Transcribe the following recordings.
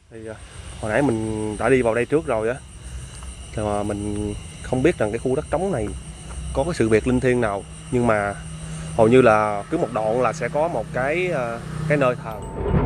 Thì hồi nãy mình đã đi vào đây trước rồi á, mà mình không biết rằng cái khu đất trống này có cái sự việc linh thiêng nào, nhưng mà hầu như là cứ một đoạn là sẽ có một cái nơi thờ.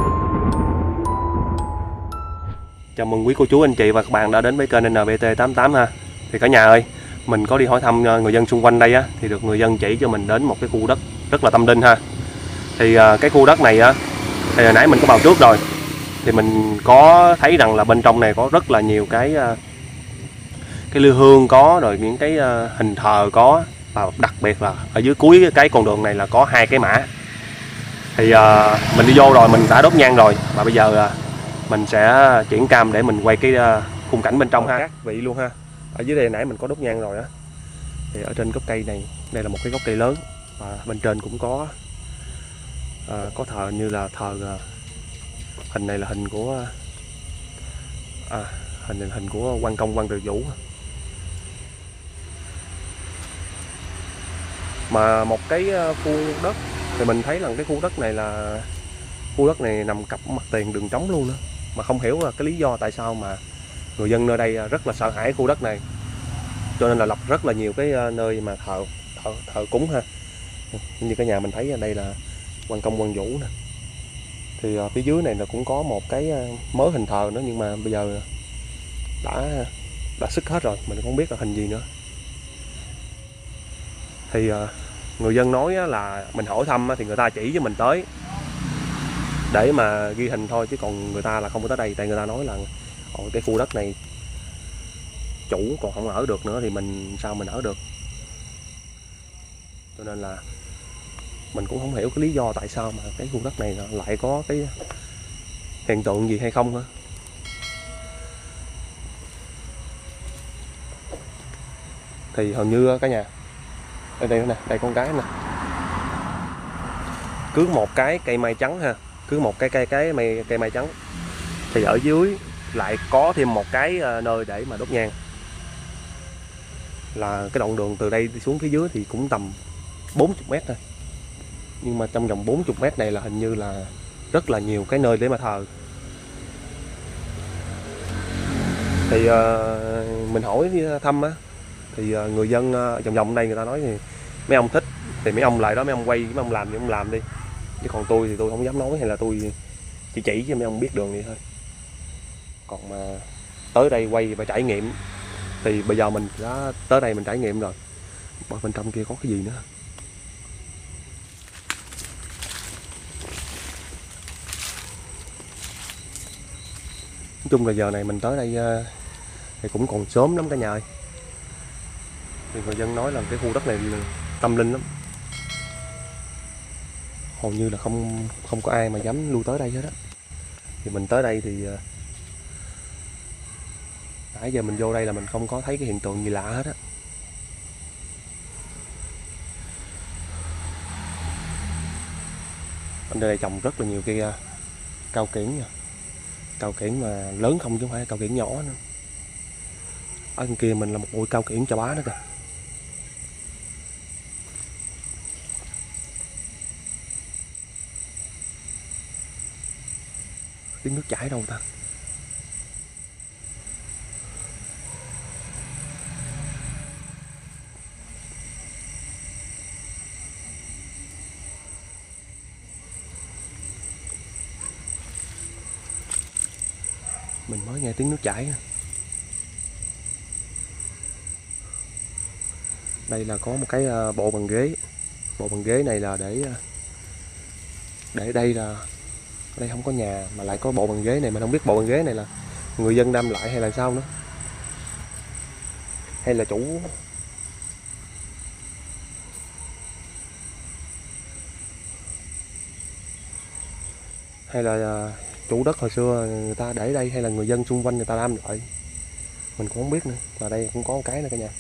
Chào mừng quý cô chú anh chị và các bạn đã đến với kênh NBT88 ha. Thì cả nhà ơi, mình có đi hỏi thăm người dân xung quanh đây á, thì được người dân chỉ cho mình đến một cái khu đất rất là tâm linh ha. Thì cái khu đất này á, thì hồi nãy mình có vào trước rồi, thì mình có thấy rằng là bên trong này có rất là nhiều cái lư hương có, rồi những cái hình thờ có, và đặc biệt là ở dưới cuối cái con đường này là có hai cái mã. Thì mình đi vô rồi, mình đã đốt nhang rồi, và bây giờ mình sẽ chuyển cam để mình quay cái khung cảnh bên trong ha, các vị luôn ha. Ở dưới đây nãy mình có đốt nhang rồi á, thì ở trên gốc cây này, đây là một cái gốc cây lớn, và bên trên cũng có thờ, như là thờ hình này là hình của hình của quan công quan Từ Vũ. Mà một cái khu đất thì mình thấy là cái khu đất này nằm cặp mặt tiền đường trống luôn đó, mà không hiểu là cái lý do tại sao mà người dân nơi đây rất là sợ hãi khu đất này, cho nên là lập rất là nhiều cái nơi mà thờ cúng ha. Như cái nhà mình thấy ở đây là quan công quan Vũ nè, thì phía dưới này là cũng có một cái mớ hình thờ nữa, nhưng mà bây giờ đã sức hết rồi, mình không biết là hình gì nữa. Thì người dân nói là mình hỏi thăm thì người ta chỉ cho mình tới để mà ghi hình thôi, chứ còn người ta là không có tới đây, tại người ta nói là cái khu đất này chủ còn không ở được nữa thì mình sao mình ở được. Cho nên là mình cũng không hiểu cái lý do tại sao mà cái khu đất này lại có cái hiện tượng gì hay không nữa. Thì hầu như cả nhà đây nè, đây con cái nè, cứ một cái cây mai trắng ha, cứ một cái cây mai trắng thì ở dưới lại có thêm một cái nơi để mà đốt nhang. Là cái đoạn đường từ đây đi xuống phía dưới thì cũng tầm 40 mét thôi, nhưng mà trong vòng 40 mét này là hình như là rất là nhiều cái nơi để mà thờ. Thì mình hỏi thăm á, thì người dân vòng vòng đây người ta nói thì mấy ông thích thì mấy ông lại đó, mấy ông quay, mấy ông làm thì ông làm đi, chứ còn tôi thì tôi không dám nói, hay là tôi chỉ cho mấy ông biết đường vậy thôi. Còn mà tới đây quay và trải nghiệm thì bây giờ mình đã tới đây mình trải nghiệm rồi. Bên trong kia có cái gì nữa? Nói chung là giờ này mình tới đây thì cũng còn sớm lắm cả nhà ơi. Thì người dân nói là cái khu đất này tâm linh lắm, hầu như là không có ai mà dám lui tới đây hết á. Thì mình tới đây thì nãy giờ mình vô đây là mình không có thấy cái hiện tượng gì lạ hết á. Ở đây trồng rất là nhiều cây cao kiển nha, cao kiển mà lớn không chứ không phải cao kiển nhỏ nữa. Ở bên kia mình là một bụi cao kiển chà bá nữa kìa. Tiếng nước chảy đâu ta? Mình mới nghe tiếng nước chảy. Đây là có một cái bộ bàn ghế. Bộ bàn ghế này là để đây là ở đây không có nhà mà lại có bộ bàn ghế này. Mình không biết bộ bàn ghế này là người dân đâm lại hay là sao nữa, hay là chủ đất hồi xưa người ta để đây, hay là người dân xung quanh người ta đâm lại, mình cũng không biết nữa. Và đây cũng có một cái nữa cả nhà.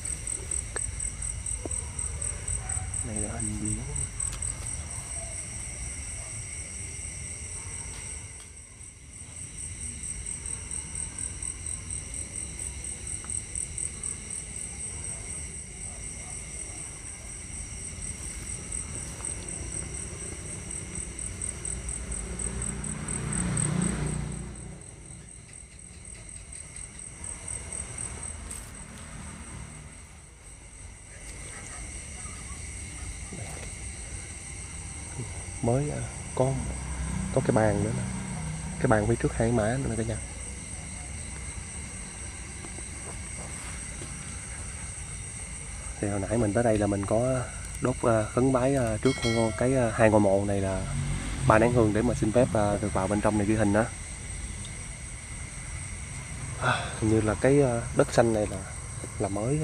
Này là hình gì đó. mới có cái bàn nữa nè, cái bàn phía trước hai mã nữa nè cả nhà. Thì hồi nãy mình tới đây là mình có đốt khấn bái trước cái hai ngôi mộ này là 3 nén hương để mà xin phép được vào bên trong này ghi hình đó. Hình như là cái đất xanh này là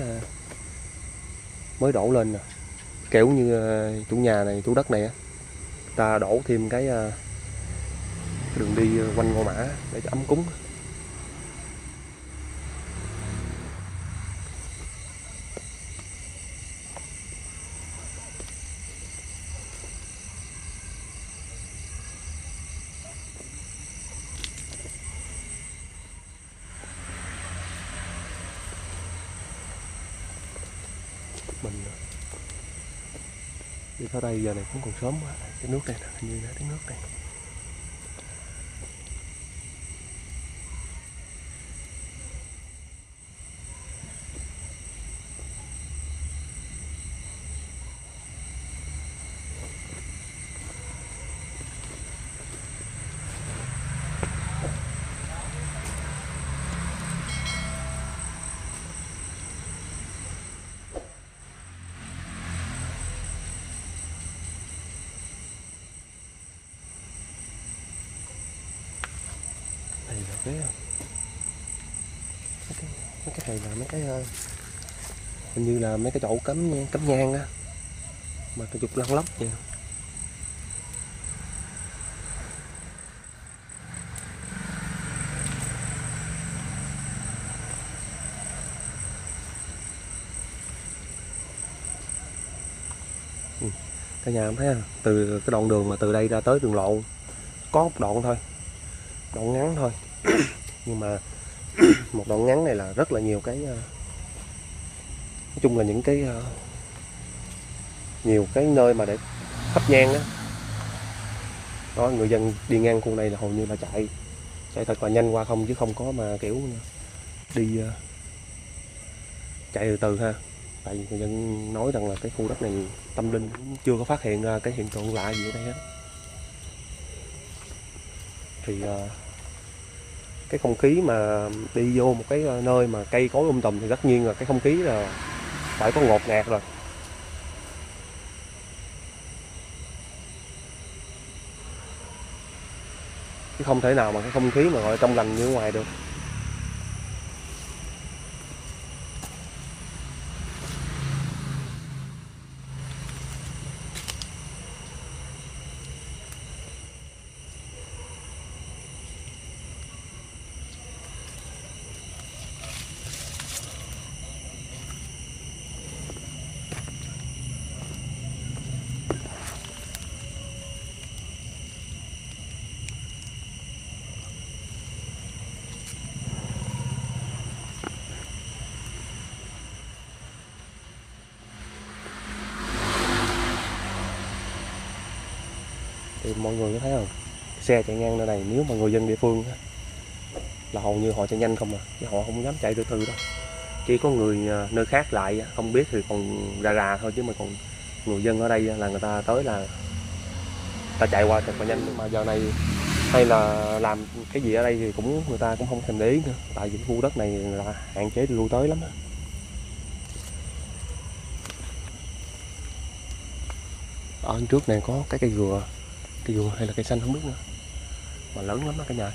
mới đổ lên nè, kiểu như chủ nhà này, chủ đất này á, ta đổ thêm cái đường đi quanh ngôi mã để cho ấm cúng. Mình đi tới đây giờ này cũng còn sớm quá. Cái nước này nè, hình như là cái nước này. Này là cái mấy cái này là mấy cái hình như là mấy cái chậu cắm nhang á, mà cái trục lăn lóc vậy. Cả nhà em thấy không? Từ cái đoạn đường mà từ đây ra tới đường lộ có một đoạn thôi, đoạn ngắn thôi nhưng mà một đoạn ngắn này là rất là nhiều cái, nói chung là những cái nhiều cái nơi mà để thắp nhang đó. Đó, người dân đi ngang khu này là hầu như là chạy thật là nhanh qua không, chứ không có mà kiểu đi chạy từ từ ha. Tại vì người dân nói rằng là cái khu đất này tâm linh, chưa có phát hiện ra cái hiện tượng lạ gì ở đây hết. Thì cái không khí mà đi vô một cái nơi mà cây cối tùm thì tất nhiên là cái không khí là phải có ngột ngạt rồi. Chứ không thể nào mà cái không khí mà gọi là trong lành như ở ngoài được. Thì mọi người có thấy không, xe chạy ngang nơi này nếu mà người dân địa phương là hầu như họ chạy nhanh không à, chứ họ không dám chạy từ từ đâu. Chỉ có người nơi khác lại không biết thì còn rà thôi, chứ mà còn người dân ở đây là người ta tới là ta chạy qua thật là nhanh. Nhưng mà giờ này hay là làm cái gì ở đây thì người ta cũng không thèm để ý nữa, tại vì khu đất này là hạn chế lui tới lắm. Ở trước này có cái cây dừa hay là cây xanh không biết nữa, mà lớn lắm đó cả nhà.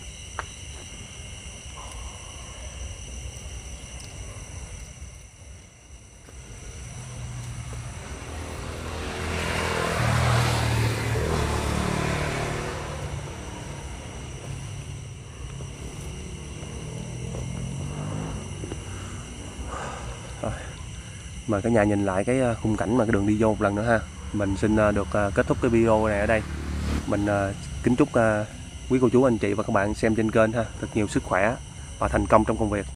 Mời cả nhà nhìn lại cái khung cảnh mà cái đường đi vô một lần nữa ha. Mình xin được kết thúc cái video này ở đây. Mình kính chúc quý cô chú anh chị và các bạn xem trên kênh ha thật nhiều sức khỏe và thành công trong công việc.